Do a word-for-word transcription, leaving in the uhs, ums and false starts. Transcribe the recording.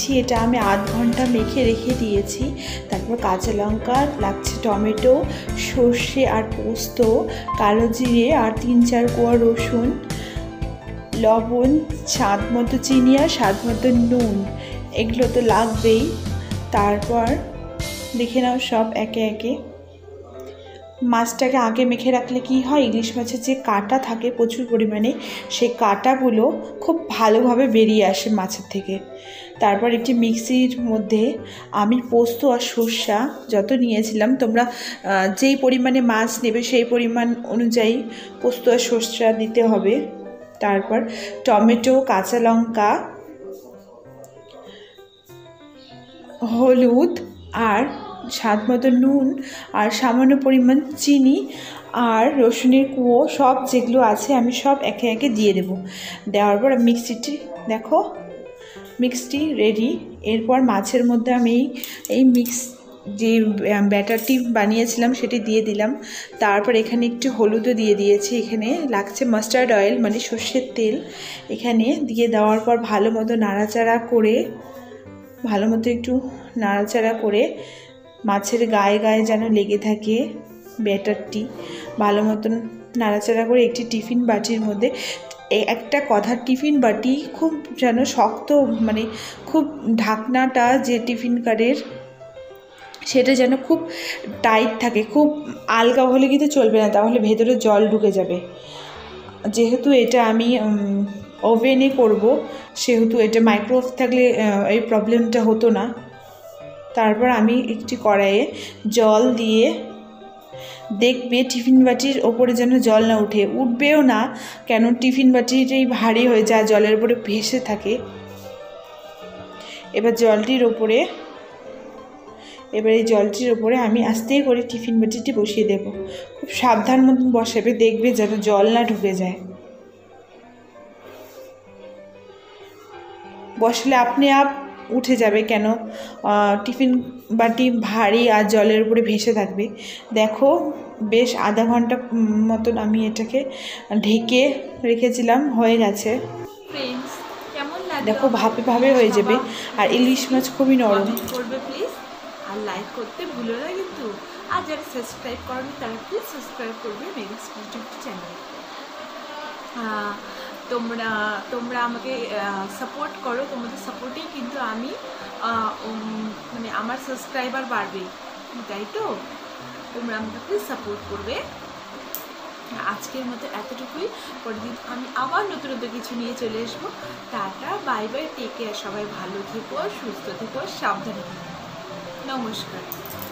দিচ্ছি। এটা আমি আধ ঘন্টা মেখে রেখে দিয়েছি। তারপর কাঁচা লঙ্কা লাগছে, টমেটো, সর্ষে আর পোস্ত, কালো জিরে আর তিন চার কোয়া রসুন, লবণ, স্বাদ মতো চিনি আর স্বাদ মতো নুন, এগুলো তো লাগবেই। তারপর দেখে নাও সব একে একে। মাছটাকে আগে মেখে রাখলে কি হয়, ইলিশ মাছের যে কাঁটা থাকে প্রচুর পরিমাণে, সেই কাঁটাগুলো খুব ভালোভাবে বেরিয়ে আসে মাছের থেকে। তারপর একটি মিক্সির মধ্যে আমি পোস্ত আর সর্ষা যত নিয়েছিলাম, তোমরা যেই পরিমাণে মাছ নেবে সেই পরিমাণ অনুযায়ী পোস্ত আর সর্ষা দিতে হবে। তারপর টমেটো, কাঁচা লঙ্কা, হলুদ আর স্বাদ মতো নুন আর সামান্য পরিমাণ চিনি আর রসুনের কুঁয়ো সব যেগুলো আছে আমি সব একে একে দিয়ে দেব। দেওয়ার পর মিক্সিটি দেখো মিক্সটি রেডি। এরপর মাছের মধ্যে আমি এই মিক্স যে ব্যাটারটি বানিয়েছিলাম সেটি দিয়ে দিলাম। তারপর এখানে একটু হলুদও দিয়ে দিয়েছি। এখানে লাগছে মাস্টার্ড অয়েল মানে সর্ষের তেল। এখানে দিয়ে দেওয়ার পর ভালো মতো নাড়াচাড়া করে ভালো মতো একটু নাড়াচাড়া করে মাছের গায়ে গায়ে যেন লেগে থাকে ব্যাটারটি, ভালো মতন নাড়াচাড়া করে একটি টিফিন বাটির মধ্যে, একটা কথা টিফিন বাটি খুব যেন শক্ত, মানে খুব ঢাকনাটা যে টিফিন কারের সেটা যেন খুব টাইট থাকে, খুব আলগা হলে কিন্তু চলবে না, তাহলে ভেতরে জল ঢুকে যাবে। যেহেতু এটা আমি ওভেনে করব সেহেতু এটা মাইক্রোওয়েভ থাকলে এই প্রবলেমটা হতো না। তারপর আমি একটি কড়াইয়ে জল দিয়ে দেখবে টিফিন বাটির ওপরে যেন জল না উঠে, উঠবেও না, কেন টিফিন বাটিটাই ভারী হয়ে যায়, জলের উপরে ভেসে থাকে। এবার জলটির ওপরে এবার এই জলটির ওপরে আমি আস্তে করে টিফিন বাটিটি বসিয়ে দেব। খুব সাবধান মতন বসাবে, দেখবে যেন জল না ঢুকে যায়। বসলে আপনি আপ উঠে যাবে, কেন টিফিন বাটি ভারী আর জলের উপরে ভেসে থাকবে। দেখো বেশ আধা ঘন্টা মতন আমি এটাকে ঢেকে রেখেছিলাম, হয়ে গেছে। ফ্রেন্ডস, কেমন লাগলো? দেখো ভাপে ভাবে হয়ে যাবে। আর ইলিশ মাছ খুবই নরম। করবে প্লিজ, আর লাইক করতে ভুলো না কিন্তু। আর যারা সাবস্ক্রাইব করেনি তারা প্লিজ সাবস্ক্রাইব করবে মেগাস ইউটিউব চ্যানেল। তোমরা তোমরা আমাকে সাপোর্ট করো, তোমাদের সাপোর্টেই কিন্তু আমি মানে আমার সাবস্ক্রাইবার বাড়বে, তাই তো? তোমরা আমাকে প্লিজ সাপোর্ট করবে। আজকের মতো এতটুকুই। পরের দিন আমি আবার নতুন নতুন কিছু নিয়ে চলে আসবো। Tata, bye bye, take care. সবাই ভালো থেকো, সুস্থ থেকো, সাবধানে থেকো। নমস্কার।